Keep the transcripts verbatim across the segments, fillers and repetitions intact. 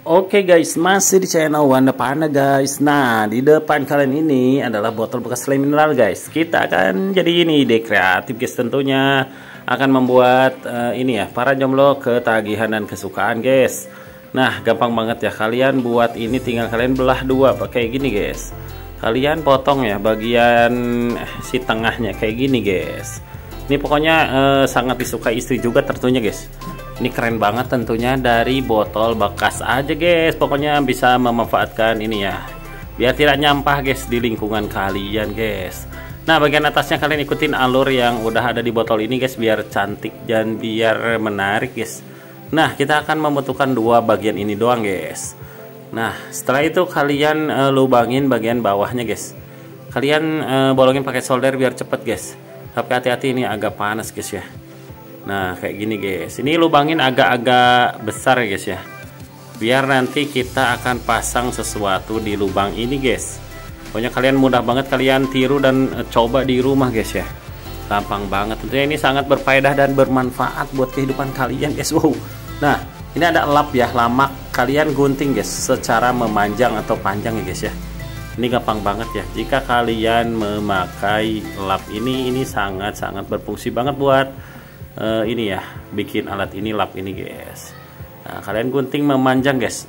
Oke guys, masih di channel Wanda Pana guys. Nah, di depan kalian ini adalah botol bekas lem mineral guys. Kita akan jadi ini ide kreatif guys, tentunya akan membuat uh, ini ya, para jomblo ketagihan dan kesukaan guys. Nah, gampang banget ya, kalian buat ini tinggal kalian belah dua pakai gini guys. Kalian potong ya bagian si tengahnya kayak gini guys. Ini pokoknya uh, sangat disukai istri juga tentunya guys. Ini keren banget tentunya, dari botol bekas aja guys. Pokoknya bisa memanfaatkan ini ya, biar tidak nyampah guys di lingkungan kalian guys. Nah, bagian atasnya kalian ikutin alur yang udah ada di botol ini guys, biar cantik dan biar menarik guys. Nah, kita akan membutuhkan dua bagian ini doang guys. Nah, setelah itu kalian uh, lubangin bagian bawahnya guys. Kalian uh, bolongin pakai solder biar cepet guys. Tapi hati-hati, ini agak panas guys ya. Nah, kayak gini guys. Ini lubangin agak-agak besar ya guys ya, biar nanti kita akan pasang sesuatu di lubang ini guys. Pokoknya kalian mudah banget kalian tiru dan e, coba di rumah guys ya. Gampang banget. Tentunya ini sangat berfaedah dan bermanfaat buat kehidupan kalian guys. Wow. Nah, ini ada lap ya, lamak. Kalian gunting guys secara memanjang atau panjang ya guys ya. Ini gampang banget ya. Jika kalian memakai lap ini, ini sangat-sangat berfungsi banget buat Uh, ini ya, bikin alat ini, lap ini guys. Nah, kalian gunting memanjang guys.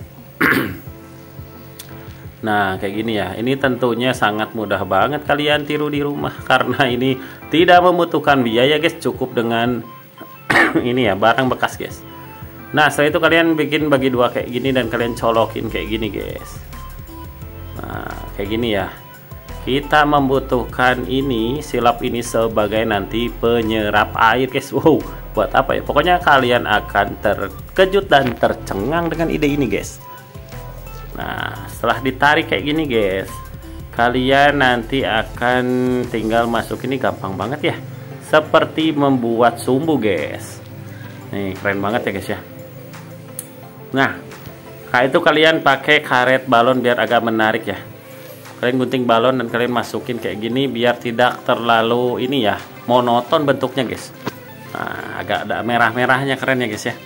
Nah, kayak gini ya. Ini tentunya sangat mudah banget kalian tiru di rumah, karena ini tidak membutuhkan biaya guys, cukup dengan ini ya, barang bekas guys. Nah, setelah itu kalian bikin bagi dua kayak gini dan kalian colokin kayak gini guys. Nah, kayak gini ya. Kita membutuhkan ini, silap ini sebagai nanti penyerap air guys. Wow, buat apa ya? Pokoknya kalian akan terkejut dan tercengang dengan ide ini guys. Nah, setelah ditarik kayak gini guys, kalian nanti akan tinggal masuk ini, gampang banget ya, seperti membuat sumbu guys. Nih, keren banget ya guys ya. Nah, kayak itu kalian pakai karet balon biar agak menarik ya. Kalian gunting balon dan kalian masukin kayak gini biar tidak terlalu ini ya, monoton bentuknya guys. Nah, agak ada merah-merahnya, keren ya guys ya.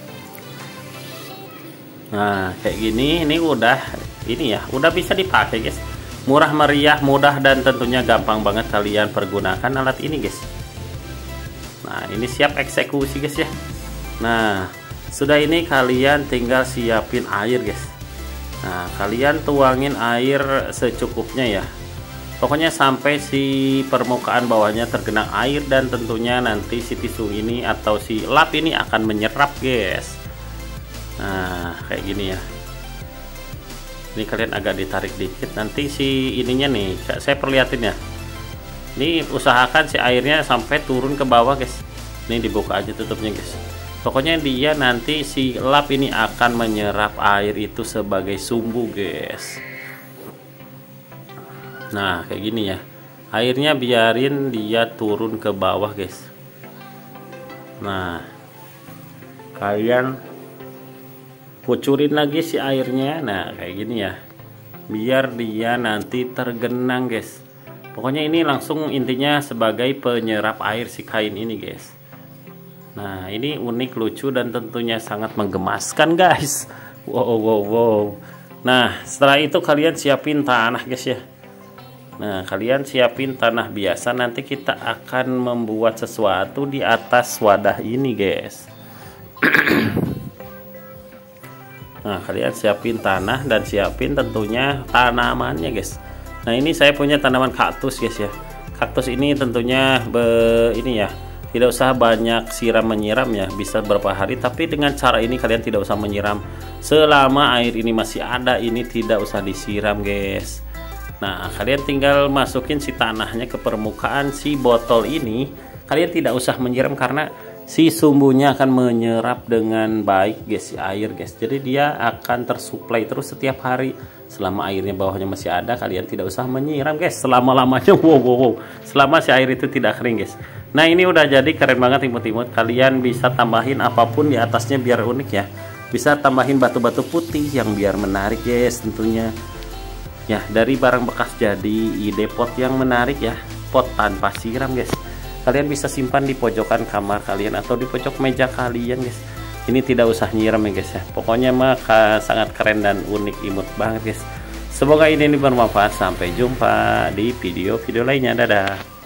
Nah, kayak gini, ini udah ini ya, udah bisa dipakai guys. Murah meriah, mudah, dan tentunya gampang banget kalian pergunakan alat ini guys. Nah, ini siap eksekusi guys ya. Nah, sudah ini kalian tinggal siapin air guys. Nah, kalian tuangin air secukupnya ya. Pokoknya sampai si permukaan bawahnya tergenang air, dan tentunya nanti si tisu ini atau si lap ini akan menyerap guys. Nah, kayak gini ya. Ini kalian agak ditarik dikit, nanti si ininya nih, saya perlihatin ya. Ini usahakan si airnya sampai turun ke bawah guys. Ini dibuka aja tutupnya guys. Pokoknya dia nanti si lap ini akan menyerap air itu sebagai sumbu guys. Nah, kayak gini ya. Airnya biarin dia turun ke bawah guys. Nah, kalian kucurin lagi si airnya. Nah, kayak gini ya, biar dia nanti tergenang guys. Pokoknya ini langsung intinya sebagai penyerap air si kain ini guys. Nah, ini unik, lucu, dan tentunya sangat menggemaskan guys. Wow, wow, wow. Nah, setelah itu kalian siapin tanah guys ya. Nah, kalian siapin tanah biasa, nanti kita akan membuat sesuatu di atas wadah ini guys. Nah, kalian siapin tanah dan siapin tentunya tanamannya guys. Nah, ini saya punya tanaman kaktus guys ya. Kaktus ini tentunya be, ini ya, tidak usah banyak siram menyiram ya, bisa berapa hari, tapi dengan cara ini kalian tidak usah menyiram selama air ini masih ada, ini tidak usah disiram guys. Nah, kalian tinggal masukin si tanahnya ke permukaan si botol ini. Kalian tidak usah menyiram karena si sumbunya akan menyerap dengan baik guys si air guys. Jadi dia akan tersuplai terus setiap hari. Selama airnya bawahnya masih ada, kalian tidak usah menyiram guys selama-lamanya. Wow, wow, wow. Selama si air itu tidak kering guys. Nah, ini udah jadi keren banget imut-imut. Kalian bisa tambahin apapun di atasnya biar unik ya. Bisa tambahin batu-batu putih yang biar menarik guys tentunya. Ya, dari barang bekas jadi ide pot yang menarik ya. Pot tanpa siram guys. Kalian bisa simpan di pojokan kamar kalian atau di pojok meja kalian guys. Ini tidak usah nyiram ya guys ya. Pokoknya mah sangat keren dan unik, imut banget guys. Semoga ini bermanfaat. Sampai jumpa di video-video lainnya. Dadah.